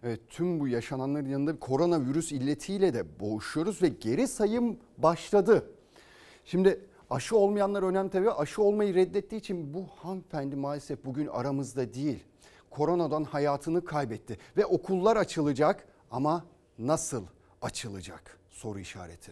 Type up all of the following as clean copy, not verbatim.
Evet, tüm bu yaşananların yanında koronavirüs illetiyle de boğuşuyoruz ve geri sayım başladı. Şimdi aşı olmayanlar önemli tabii. Aşı olmayı reddettiği için bu hanımefendi maalesef bugün aramızda değil. Koronadan hayatını kaybetti ve okullar açılacak ama nasıl açılacak? Soru işareti.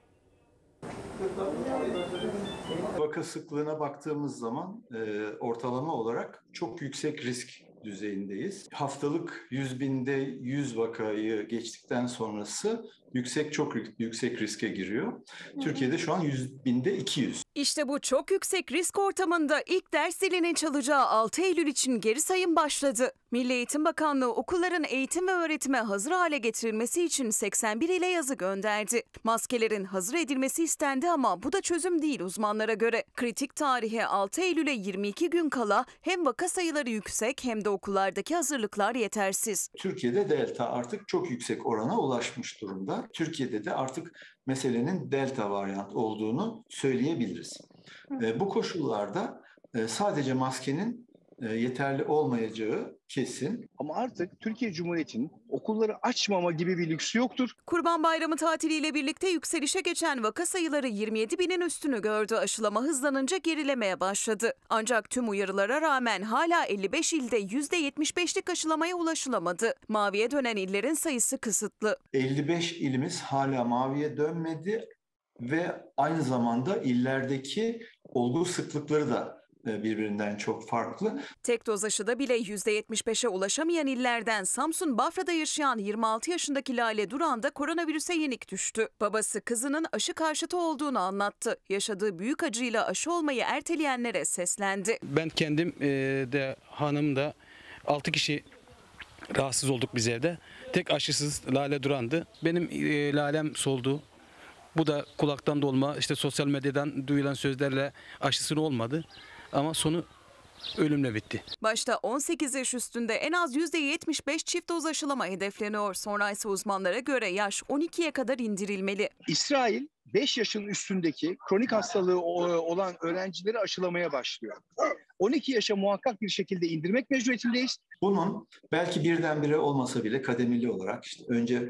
Vaka sıklığına baktığımız zaman ortalama olarak çok yüksek risk düzeyindeyiz. Haftalık 100 binde 100 vakayı geçtikten sonrası çok yüksek riske giriyor. Türkiye'de şu an 100 binde 200. İşte bu çok yüksek risk ortamında ilk ders zilinin çalacağı 6 Eylül için geri sayım başladı. Milli Eğitim Bakanlığı okulların eğitim ve öğretime hazır hale getirilmesi için 81 ile yazı gönderdi. Maskelerin hazır edilmesi istendi ama bu da çözüm değil uzmanlara göre. Kritik tarihe 6 Eylül'e 22 gün kala hem vaka sayıları yüksek hem de okullardaki hazırlıklar yetersiz. Türkiye'de delta artık çok yüksek orana ulaşmış durumda. Türkiye'de de artık meselenin delta varyant olduğunu söyleyebiliriz. Bu koşullarda sadece maskenin yeterli olmayacağı kesin. Ama artık Türkiye Cumhuriyeti'nin okulları açmama gibi bir lüksü yoktur. Kurban Bayramı tatiliyle birlikte yükselişe geçen vaka sayıları 27 binin üstünü gördü. Aşılama hızlanınca gerilemeye başladı. Ancak tüm uyarılara rağmen hala 55 ilde %75'lik aşılamaya ulaşılamadı. Maviye dönen illerin sayısı kısıtlı. 55 ilimiz hala maviye dönmedi ve aynı zamanda illerdeki olgu sıklıkları da birbirinden çok farklı. Tek doz aşıda bile %75'e ulaşamayan illerden Samsun Bafra'da yaşayan 26 yaşındaki Lale Duran da koronavirüse yenik düştü. Babası kızının aşı karşıtı olduğunu anlattı. Yaşadığı büyük acıyla aşı olmayı erteleyenlere seslendi. Ben kendim de hanım da 6 kişi rahatsız olduk biz evde. Tek aşısız Lale Duran'dı. Benim lalem soldu. Bu da kulaktan dolma, işte sosyal medyadan duyulan sözlerle aşısını olmadı. Ama sonu ölümle bitti. Başta 18 yaş üstünde en az %75 çift doz aşılama hedefleniyor. Sonra ise uzmanlara göre yaş 12'ye kadar indirilmeli. İsrail 5 yaşın üstündeki kronik hastalığı olan öğrencileri aşılamaya başlıyor. 12 yaşa muhakkak bir şekilde indirmek mecburiyetindeyiz. Bunun belki birdenbire olmasa bile kademeli olarak işte önce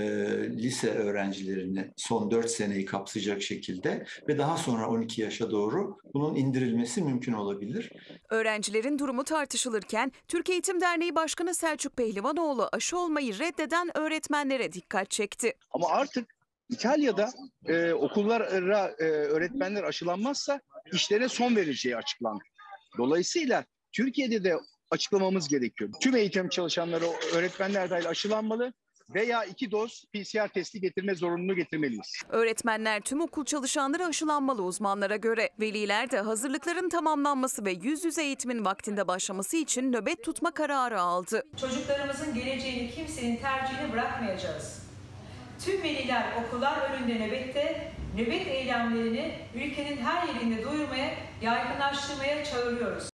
lise öğrencilerini son 4 seneyi kapsayacak şekilde ve daha sonra 12 yaşa doğru bunun indirilmesi mümkün olabilir. Öğrencilerin durumu tartışılırken Türk Eğitim Derneği Başkanı Selçuk Pehlivanoğlu aşı olmayı reddeden öğretmenlere dikkat çekti. Ama artık İtalya'da okullara öğretmenler aşılanmazsa işlerine son verileceği açıklandı. Dolayısıyla Türkiye'de de açıklamamız gerekiyor. Tüm eğitim çalışanları, öğretmenler dahil aşılanmalı veya 2 doz PCR testi getirme zorunluluğu getirmeliyiz. Öğretmenler tüm okul çalışanları aşılanmalı uzmanlara göre. Veliler de hazırlıkların tamamlanması ve yüz yüze eğitimin vaktinde başlaması için nöbet tutma kararı aldı. Çocuklarımızın geleceğini kimsenin tercihine bırakmayacağız. Tüm veliler okullar önünde nöbette, nöbet eylemlerini ülkenin her yerinde duyurmaya, yaygınlaştırmaya çağırıyoruz.